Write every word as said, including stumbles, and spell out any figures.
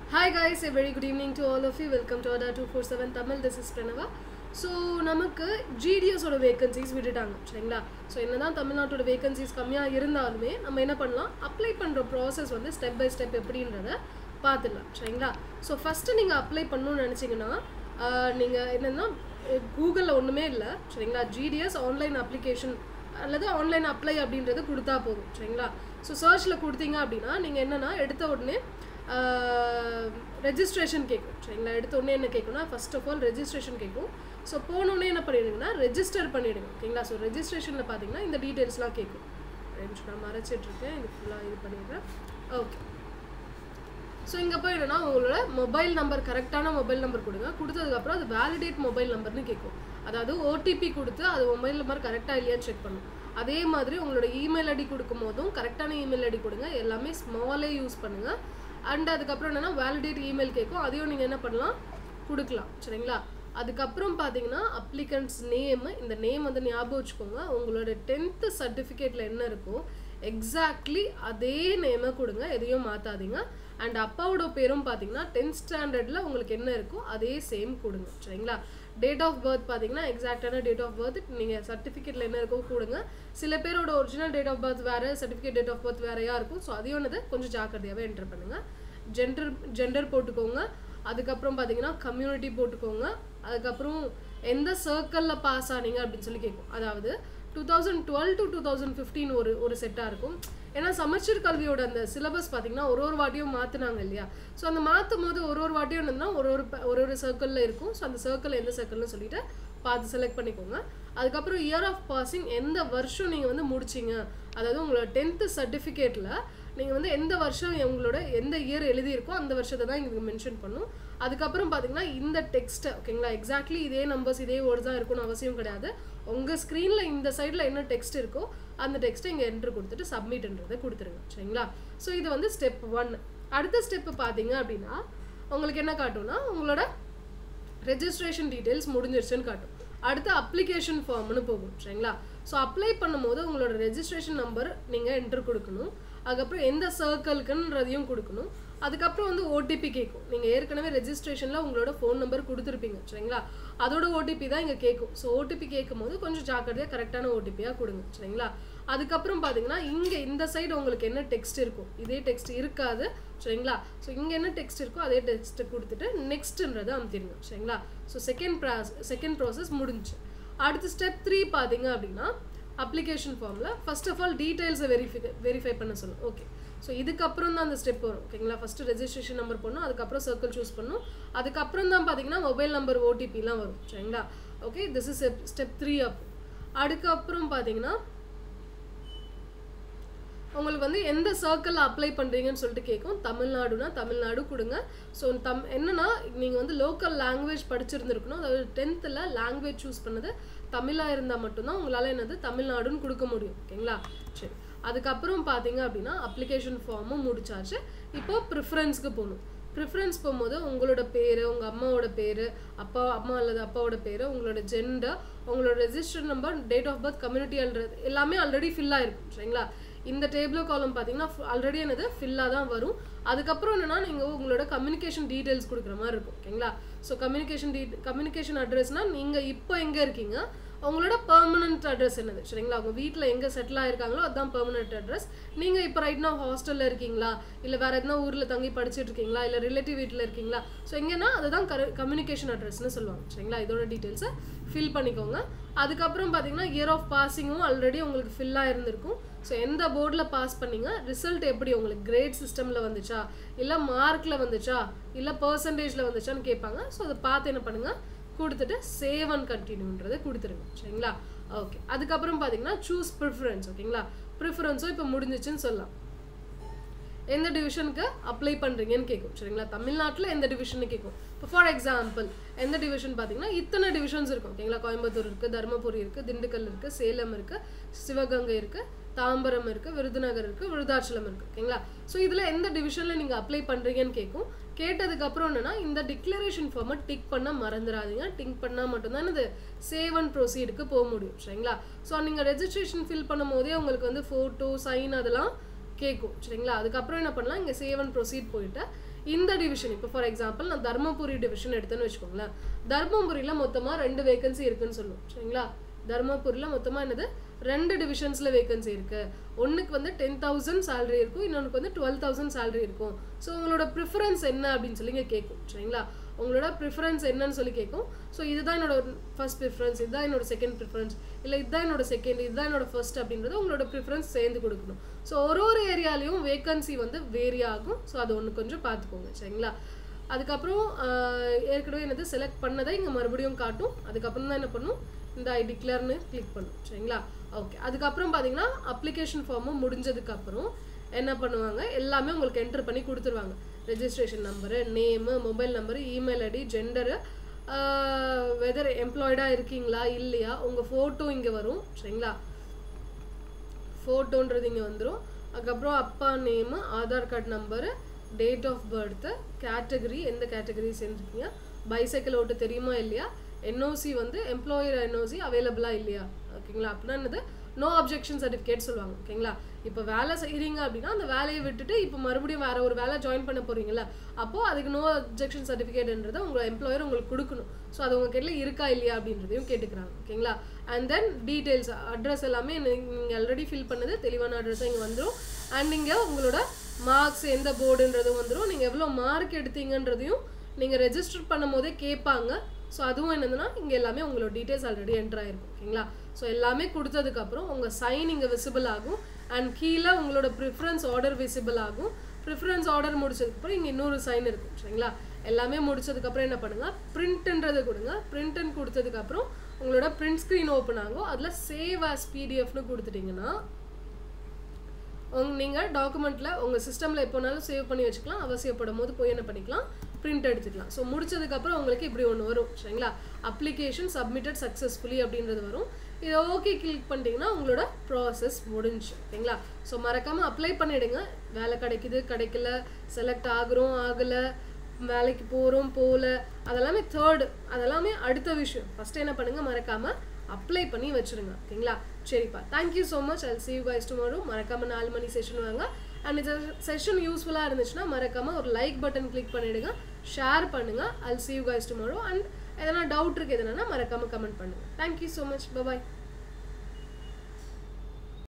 Hi guys, a very good evening to all of you. Welcome to Adda two forty-seven Tamil. This is Pranava. So, நமக்கு G D S ஓட vacancies விட்டுட்டாங்க சரிங்களா. So என்னதான் தமிழ்நாட்டோட vacancies கம்மியாக இருந்தாலுமே நம்ம என்ன பண்ணலாம், அப்ளை பண்ணுற ப்ராசஸ் வந்து ஸ்டெப் பை ஸ்டெப் எப்படின்றத பார்த்துடலாம் சரிங்களா. ஸோ ஃபஸ்ட்டு நீங்கள் அப்ளை பண்ணணும்னு நினச்சிங்கன்னா நீங்கள் என்னென்னா கூகுளில் ஒன்றுமே இல்லை சரிங்களா. ஜிடிஎஸ் ஆன்லைன் அப்ளிகேஷன் அல்லது ஆன்லைன் அப்ளை அப்படின்றது கொடுத்தா போதும் சரிங்களா. ஸோ சர்ச்சில் கொடுத்தீங்க அப்படின்னா நீங்கள் என்னென்னா எடுத்த உடனே ரெஜிஸ்ட்ரேஷன் கேட்கும் சரிங்களா. எடுத்த உடனே என்ன கேட்கும்னா ஃபர்ஸ்ட் ஆஃப் ஆல் ரெஜிஸ்ட்ரேஷன் கேட்கும். ஸோ போனோடனே என்ன பண்ணிவிடுங்கன்னா ரெஜிஸ்டர் பண்ணிவிடுங்க ஓகேங்களா. ஸோ ரெஜிஸ்ட்ரேஷனில் பார்த்தீங்கன்னா இந்த டீட்டெயில்ஸ்லாம் கேட்கும். நான் மறைச்சிட்ருக்கேன், இது ஃபுல்லாக இது பண்ணிடுறேன். ஓகே, ஸோ இங்கே போய் என்னன்னா உங்களோட மொபைல் நம்பர் கரெக்டான மொபைல் நம்பர் கொடுங்க. கொடுத்ததுக்கப்புறம் அது வேலிடேட் மொபைல் நம்பர்னு கேட்கும். அதாவது ஓடிபி கொடுத்து அது மொபைல் நம்பர் கரெக்டாக இல்லையான்னு செக் பண்ணும். அதே மாதிரி உங்களோட இமெயில் ஐடி கொடுக்கும் போதும் கரெக்டான இமெயில் ஐடி கொடுங்க. எல்லாமே ஸ்மாலே யூஸ் பண்ணுங்கள். அண்ட் அதுக்கப்புறம் என்னென்னா வேலிடேட் இமெயில் கேட்கும், அதையும் நீங்கள் என்ன பண்ணலாம் கொடுக்கலாம் சரிங்களா. அதுக்கப்புறம் பார்த்தீங்கன்னா அப்ளிகண்ட்ஸ் நேமு, இந்த நேம் வந்து ஞாபகம் வச்சுக்கோங்க. உங்களோட டென்த்து சர்டிஃபிகேட்டில் என்ன இருக்கோ எக்ஸாக்ட்லி அதே நேமை கொடுங்க, எதையும் மாற்றாதீங்க. அண்ட் அப்பாவோட பேரும் பார்த்தீங்கன்னா டென்த் ஸ்டாண்டர்டில் உங்களுக்கு என்ன இருக்கோ அதே சேம் கொடுங்க சரிங்களா. டேட் ஆஃப் பர்த் பார்த்தீங்கன்னா எக்ஸாக்டான டேட் ஆஃப் பர்த் நீங்கள் சர்டிஃபிகேட்டில் என்ன இருக்கோ கொடுங்க. சில பேரோட ஒரிஜினல் டேட் ஆஃப் பர்த் வேறு, சர்டிஃபிகேட் டேட் ஆஃப் பர்த் வேறையா இருக்கும். ஸோ அதையும் ஒன்று கொஞ்சம் ஜாக்கிரதையாகவே என்டர் பண்ணுங்கள். ஜெண்டர் ஜெண்டர் போட்டுக்கோங்க. அதுக்கப்புறம் பார்த்தீங்கன்னா கம்யூனிட்டி போட்டுக்கோங்க. அதுக்கப்புறம் எந்த சர்க்கிளில் பாஸ் ஆனீங்க அப்படின்னு சொல்லி கேட்கும். அதாவது two thousand twelve to two thousand fifteen ஒரு ஒரு செட்டாக இருக்கும். ஏன்னா சமச்சீர் கல்வியோட அந்த சிலபஸ் பார்த்தீங்கன்னா ஒரு ஒரு வாட்டியும் மாற்றினாங்க இல்லையா. ஸோ அந்த மாற்றும் போது ஒரு ஒரு வாட்டியும் என்னன்னா ஒரு ஒரு ஒரு ஒரு சர்க்கிளில் இருக்கும். ஸோ அந்த சர்க்கிள் எந்த சர்க்கிள்னு சொல்லிட்டு பார்த்து செலக்ட் பண்ணிக்கோங்க. அதுக்கப்புறம் இயர் ஆஃப் பாசிங் எந்த வருஷம் நீங்கள் வந்து முடிச்சிங்க, அதாவது உங்களோட டென்த்து சர்டிஃபிகேட்டில் நீங்கள் வந்து எந்த வருஷம் உங்களோட எந்த இயர் எழுதியிருக்கோ அந்த வருஷத்தை தான் இங்கே மென்ஷன் பண்ணும். அதுக்கப்புறம் பார்த்தீங்கன்னா இந்த டெக்ஸ்ட்டை ஓகேங்களா, எக்ஸாக்ட்லி இதே நம்பர்ஸ் இதே வேர்ட்ஸ் தான் இருக்கும்னு அவசியம் கிடையாது. உங்கள் ஸ்க்ரீனில் இந்த சைடில் என்ன டெக்ஸ்ட் இருக்கோ அந்த டெக்ஸ்ட்டை இங்கே என்ட்ரு கொடுத்துட்டு சப்மிட்ன்றதை கொடுத்துருங்க சரிங்களா. ஸோ இது வந்து ஸ்டெப் ஒன். அடுத்த ஸ்டெப்பு பார்த்தீங்க அப்படின்னா உங்களுக்கு என்ன காட்டும்னா உங்களோட ரெஜிஸ்ட்ரேஷன் டீட்டெயில்ஸ் முடிஞ்சிருச்சுன்னு காட்டும். அடுத்து அப்ளிகேஷன் ஃபார்ம்னு போகும் சரிங்களா. ஸோ அப்ளை பண்ணும்போது உங்களோட ரெஜிஸ்ட்ரேஷன் நம்பர் நீங்கள் என்ட்ரு கொடுக்கணும். அதுக்கப்புறம் எந்த சர்க்கிள்க்குன்றதையும் கொடுக்கணும். அதுக்கப்புறம் வந்து ஓடிபி கேட்கும். நீங்கள் ஏற்கனவே ரெஜிஸ்ட்ரேஷனில் உங்களோட ஃபோன் நம்பர் கொடுத்துருப்பீங்க சரிங்களா, அதோட ஓடிபி தான் இங்கே கேட்கும். ஸோ ஓடிபி கேட்கும் போது கொஞ்சம் ஜாக்கிரதையாக கரெக்டான ஓடிபியாக கொடுங்க சரிங்களா. அதுக்கப்புறம் பார்த்தீங்கன்னா இங்கே இந்த சைடு உங்களுக்கு என்ன டெக்ஸ்ட் இருக்கும், இதே டெக்ஸ்ட் இருக்காது சரிங்களா. ஸோ இங்கே என்ன டெக்ஸ்ட் இருக்கோ அதே டெக்ஸ்ட்டை கொடுத்துட்டு நெக்ஸ்ட்ன்றதை அமுத்திடுங்க சரிங்களா. So second pros second process முடிஞ்சு. அடுத்து ஸ்டெப் த்ரீ பார்த்தீங்க அப்படின்னா அப்ளிகேஷன் ஃபார்மில் ஃபர்ஸ்ட் ஆஃப் ஆல் டீட்டெயில்ஸை வெரிஃபை வெரிஃபை பண்ண சொல்லணும். ஓகே, ஸோ இதுக்கப்புறம் தான் அந்த ஸ்டெப் வரும் ஓகேங்களா. ஃபஸ்ட்டு ரெஜிஸ்ட்ரேஷன் நம்பர் பண்ணணும், அதுக்கப்புறம் சர்க்கிள் சூஸ் பண்ணணும், அதுக்கப்புறம் தான் பார்த்தீங்கன்னா மொபைல் நம்பர் ஓடிபிலாம் வரும் சரிங்களா. Okay, this is step three. அப் அதுக்கப்புறம் பார்த்தீங்கன்னா உங்களுக்கு வந்து எந்த சர்க்கிளில் அப்ளை பண்ணுறீங்கன்னு சொல்லிட்டு கேட்கும். தமிழ்நாடுனா தமிழ்நாடு கொடுங்க. ஸோ தம் என்னன்னா நீங்கள் வந்து லோக்கல் லாங்குவேஜ் படிச்சிருந்துருக்கணும். அதாவது டென்த்தில் லாங்குவேஜ் சூஸ் பண்ணது தமிழாக இருந்தால் மட்டும்தான் உங்களால் என்னது தமிழ்நாடுன்னு கொடுக்க முடியும் ஓகேங்களா. சரி, அதுக்கப்புறம் பார்த்தீங்க அப்படின்னா அப்ளிகேஷன் ஃபார்மும் முடிச்சாச்சு. இப்போ ப்ரிஃபரன்ஸ்க்கு போகணும். ப்ரிஃபரன்ஸ் போகும்போது உங்களோட பேர், உங்கள் அம்மாவோட பேர், அப்பா அம்மா அல்லது அப்பாவோட பேர், உங்களோட ஜெண்டர், உங்களோட register number, date of birth, community already எல்லாமே ஆல்ரெடி ஃபில் ஆகிருக்கும் சரிங்களா. இந்த டேபிளோ காலம் பார்த்தீங்கன்னா ஆல்ரெடி என்னது ஃபில்லாக தான் வரும். அதுக்கப்புறம் என்னென்னா நீங்கள் உங்களோட கம்யூனிகேஷன் டீட்டெயில்ஸ் கொடுக்குற மாதிரி இருக்கும் ஓகேங்களா. ஸோ கம்யூனிகேஷன் டீ கம்யூனிகேஷன் அட்ரஸ்னால் நீங்கள் இப்போ எங்கே இருக்கீங்க, உங்களோட பெர்மனன்ட் அட்ரஸ் என்னது சரிங்களா. அவங்க வீட்டில் எங்கே செட்டில் ஆகிருக்காங்களோ அதுதான் பெர்மனன்ட் அட்ரஸ். நீங்கள் இப்போ ரைட் நான் ஹாஸ்டலில் இருக்கீங்களா, இல்லை வேறு எதுனா ஊரில் தங்கி படிச்சுட்டு இருக்கீங்களா, இல்லை ரிலேட்டிவ் வீட்டில் இருக்கீங்களா, ஸோ எங்கன்னா அதுதான் கம்யூனிகேஷன் அட்ரஸ்ன்னு சொல்லுவாங்க சரிங்களா. இதோட டீட்டெயில்ஸை ஃபில் பண்ணிக்கோங்க. அதுக்கப்புறம் பார்த்தீங்கன்னா இயர் ஆஃப் பாசிங்கும் ஆல்ரெடி உங்களுக்கு ஃபில்லாக இருந்திருக்கும். ஸோ எந்த போர்டில் பாஸ் பண்ணிங்க, ரிசல்ட் எப்படி உங்களுக்கு கிரேட் சிஸ்டமில் வந்துச்சா, இல்லை மார்க்கில் வந்துச்சா, இல்லை பர்சன்டேஜில் வந்துச்சான்னு கேட்பாங்க. ஸோ அதை பார்த்து என்ன பண்ணுங்கள் கொடுத்துட்டு சேவ் அண்ட் கண்டினியூன்றதை கொடுத்துருங்க சரிங்களா. ஓகே, அதுக்கப்புறம் பார்த்தீங்கன்னா சூஸ் ப்ரிஃபரன்ஸ் ஓகேங்களா. ப்ரிஃபரன்ஸும் இப்போ முடிஞ்சிச்சுன்னு சொல்லலாம். எந்த டிவிஷனுக்கு அப்ளை பண்ணுறீங்கன்னு கேட்கும் சரிங்களா. தமிழ்நாட்டில் எந்த டிவிஷன்னு கேட்கும். இப்போ ஃபார் எக்ஸாம்பிள் எந்த டிவிஷன் பார்த்தீங்கன்னா இத்தனை டிவிஷன்ஸ் இருக்கும் ஓகேங்களா. கோயம்புத்தூர் இருக்குது, தருமபுரி இருக்குது, திண்டுக்கல் இருக்குது, சேலம் இருக்குது, சிவகங்கை இருக்குது, தாம்பரம் இருக்குது, விருதுநகர் இருக்குது, விருதாச்சலம் இருக்குது ஓகேங்களா. ஸோ இதில் எந்த டிவிஷனில் நீங்கள் அப்ளை பண்ணுறீங்கன்னு கேட்கும். கேட்டதுக்கப்புறம் என்னென்னா இந்த டிக்ளரேஷன் ஃபார்மை டிக் பண்ண மறந்துடாதீங்க. டிக் பண்ணால் மட்டும்தான் இது சேவ் அண்ட் ப்ரொசீடுக்கு போக முடியும் சரிங்களா. ஸோ நீங்கள் ரெஜிஸ்ட்ரேஷன் ஃபில் பண்ணும் போதே உங்களுக்கு வந்து ஃபோட்டோ சைன் அதெல்லாம் கேட்கும் சரிங்களா. அதுக்கப்புறம் என்ன பண்ணலாம், இங்கே சேவ் அண்ட் ப்ரொசீட் போயிட்டு இந்த டிவிஷன் இப்போ ஃபார் எக்ஸாம்பிள் நான் தர்மபுரி டிவிஷன் எடுத்தேன்னு வச்சுக்கோங்களேன். தர்மபுரியில் மொத்தமாக ரெண்டு வேகன்சி இருக்குன்னு சொல்லுவோம் சரிங்களா. தர்மபுரியில் மொத்தமாக என்னது ரெண்டு டிவிஷன்ஸில் வேகன்சி இருக்குது. ஒன்றுக்கு வந்து டென் தௌசண்ட் சேலரி இருக்கும், இன்னொன்றுக்கு வந்து டுவெல் தௌசண்ட் சேலரி இருக்கும். ஸோ உங்களோட ப்ரிஃபரன்ஸ் என்ன அப்படின்னு சொல்லி இங்கே கேட்கும் சரிங்களா. உங்களோட ப்ரிஃபரன்ஸ் என்னன்னு சொல்லி கேட்கும். ஸோ இதுதான் என்னோட ஃபர்ஸ்ட் ப்ரிஃபரன்ஸ், இதுதான் என்னோட செகண்ட் ப்ரிஃபரன்ஸ், இல்லை இதுதான் என்னோட செகண்ட், இதுதான் என்னோட ஃபர்ஸ்ட் அப்படின்றது உங்களோட ப்ரிஃபரன்ஸ் சேர்ந்து கொடுக்கணும். ஸோ ஒரு ஒரு ஏரியாலையும் வேகன்சி வந்து வேரி ஆகும். ஸோ அது ஒன்று கொஞ்சம் பார்த்துக்கோங்க சரிங்களா. அதுக்கப்புறம் ஏற்கனவே என்னது செலக்ட் பண்ணதை இங்கே மறுபடியும் காட்டும். அதுக்கப்புறம் தான் என்ன பண்ணும், இந்த ஐ டிக்ளேர்னு கிளிக் பண்ணும் சரிங்களா. ஓகே, அதுக்கப்புறம் பார்த்தீங்கன்னா அப்ளிகேஷன் ஃபார்மும் முடிஞ்சதுக்கப்புறம் என்ன பண்ணுவாங்க, எல்லாமே உங்களுக்கு என்டர் பண்ணி கொடுத்துருவாங்க. Registration number, name, mobile number, email ID, gender, whether எம்ப்ளாய்டாக இருக்கீங்களா இல்லையா, உங்கள் ஃபோட்டோ இங்கே வரும் சரிங்களா. ஃபோட்டோன்றது இங்கே வந்துடும். அதுக்கப்புறம் அப்பா name, Aadhaar card number, date of birth, category, எந்த கேட்டகரி சேர்ந்துருக்கீங்க, பைசைக்கிள் ஓட்டு தெரியுமா இல்லையா, என்ஓசி வந்து எம்ப்ளாயர் என்ஓசி அவைலபிளாக இல்லையா ஓகேங்களா. அப்படின்னா என்னது நோ அப்ஜெக்ஷன் சர்டிஃபிகேட் சொல்லுவாங்க ஓகேங்களா. இப்போ வேலை செய்கிறீங்க அப்படின்னா அந்த வேலையை விட்டுட்டு இப்போ மறுபடியும் வேறு ஒரு வேலை ஜாயின் பண்ண போகிறீங்களா, அப்போது அதுக்கு நோ அப்ஜெக்ஷன் சர்டிஃபிகேட்ன்றதை உங்கள் எம்ப்ளாயர் உங்களுக்கு கொடுக்கணும். ஸோ அது உங்கள் கிட்ட இருக்கா இல்லையா அப்படின்றதையும் கேட்டுக்கிறாங்க ஓகேங்களா. அண்ட் தென் டீட்டெயில்ஸ், அட்ரஸ் எல்லாமே நீங்கள் ஆல்ரெடி ஃபில் பண்ணது தெளிவான அட்ரஸாக இங்கே வந்துடும். அண்ட் நீங்கள் உங்களோட மார்க்ஸ் எந்த போர்டுன்றதும் வந்துடும். நீங்கள் எவ்வளோ மார்க் எடுத்தீங்கன்றதையும் நீங்கள் ரெஜிஸ்டர் பண்ணும் போதே கேட்பாங்க. ஸோ அதுவும் என்னதுன்னா இங்கே எல்லாமே உங்களோட டீட்டெயில்ஸ் ஆல்ரெடி என்ட்ரு ஆகிருக்கும் ஓகேங்களா. ஸோ எல்லாமே கொடுத்ததுக்கப்புறம் உங்கள் சைன் இங்கே விசிபிள் ஆகும். அண்ட் கீழே உங்களோட ப்ரிஃபரன்ஸ் ஆர்டர் விசிபிள் ஆகும். ப்ரிஃபரன்ஸ் ஆர்டர் முடிச்சதுக்கப்புறம் இங்கே இன்னொரு சைன் இருக்கும் சரிங்களா. எல்லாமே முடிச்சதுக்கப்புறம் என்ன பண்ணுங்கள், பிரிண்ட்டுன்றதை கொடுங்க. பிரிண்ட்டுன்னு கொடுத்ததுக்கப்புறம் உங்களோட பிரிண்ட் ஸ்க்ரீன் ஓப்பன் ஆகும். அதில் சேவ் ஆஸ் பிடிஎஃப்னு கொடுத்துட்டிங்கன்னா உங்க நீங்கள் டாக்குமெண்ட்டில் உங்கள் சிஸ்டமில் எப்போனாலும் சேவ் பண்ணி வச்சுக்கலாம். அவசியப்படும் போது போய் என்ன பண்ணிக்கலாம், பிரிண்ட் எடுத்துக்கலாம். ஸோ முடிச்சதுக்கப்புறம் உங்களுக்கு இப்படி ஒன்று வரும் சரிங்களா. அப்ளிகேஷன் சப்மிட்டட் சக்ஸஸ்ஃபுல்லி அப்படின்றது வரும். இதை ஓகே கிளிக் பண்ணிட்டீங்கன்னா உங்களோட ப்ராசஸ் முடிஞ்சு ஓகேங்களா. ஸோ மறக்காமல் அப்ளை பண்ணிவிடுங்க. வேலை கிடைக்குது கிடைக்கல, செலக்ட் ஆகுறோம் ஆகலை, வேலைக்கு போகிறோம் போகல, அதெல்லாமே தேர்டு, அதெல்லாமே அடுத்த விஷயம். ஃபஸ்ட்டு என்ன பண்ணுங்கள், மறக்காமல் அப்ளை பண்ணி வச்சுருங்க ஓகேங்களா. சரிப்பா, thank you so much. I'll see you guys tomorrow. மறக்காமல் நாலு மணி செஷன் வாங்க. அண்ட் இந்த செஷன் யூஸ்ஃபுல்லாக இருந்துச்சுன்னா மறக்காமல் ஒரு லைக் பட்டன் கிளிக் பண்ணிவிடுங்க, ஷேர் பண்ணுங்கள். I'll see you guys tomorrow. And எதனா டவுட் இருக்குது எதுனா மறக்காமல் கமெண்ட் பண்ணுங்கள். Thank you so much. பை பாய்.